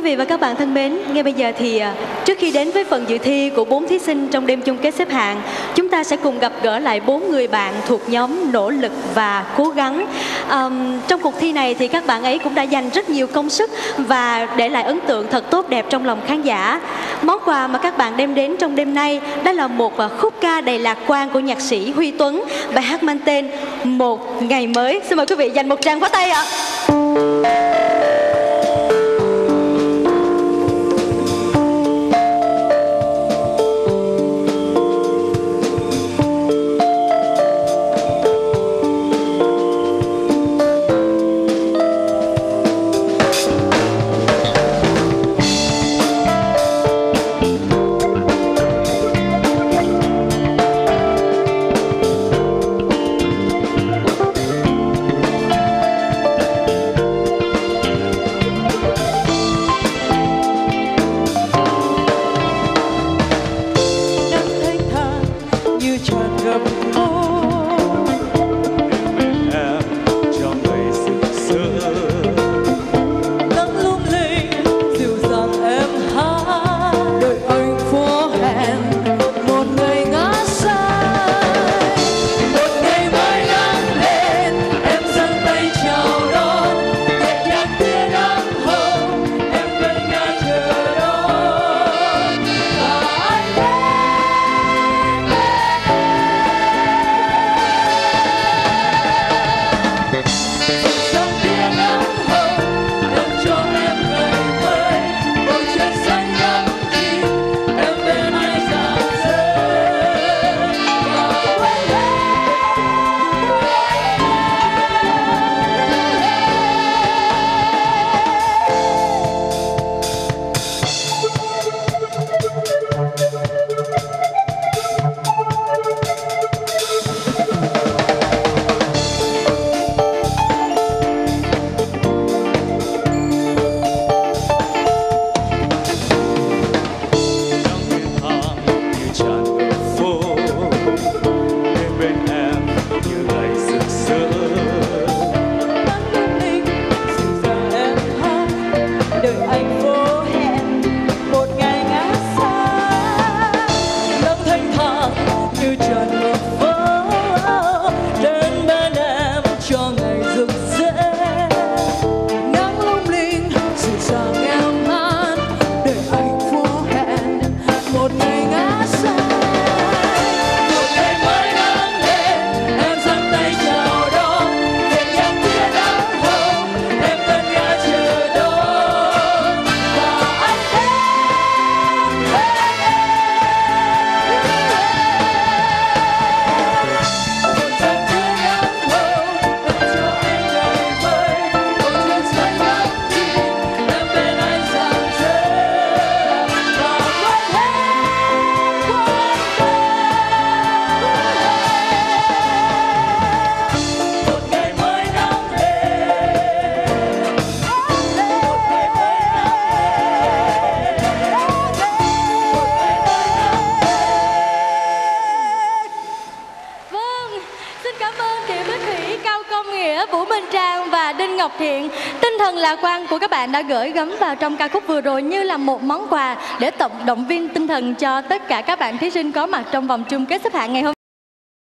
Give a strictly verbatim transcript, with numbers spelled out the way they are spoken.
vị và các bạn thân mến, ngay bây giờ thì trước khi đến với phần dự thi của bốn thí sinh trong đêm chung kết xếp hạng, chúng ta sẽ cùng gặp gỡ lại bốn người bạn thuộc nhóm Nỗ lực và Cố gắng. Um, trong cuộc thi này thì các bạn ấy cũng đã dành rất nhiều công sức và để lại ấn tượng thật tốt đẹp trong lòng khán giả. Món quà mà các bạn đem đến trong đêm nay đó là một khúc ca đầy lạc quan của nhạc sĩ Huy Tuấn, bài hát mang tên Một Ngày Mới. Xin mời quý vị dành một tràng pháo tay ạ. Ngọc Thiện, tinh thần lạc quan của các bạn đã gửi gắm vào trong ca khúc vừa rồi như là một món quà để tổng động viên tinh thần cho tất cả các bạn thí sinh có mặt trong vòng chung kết xếp hạng ngày hôm nay.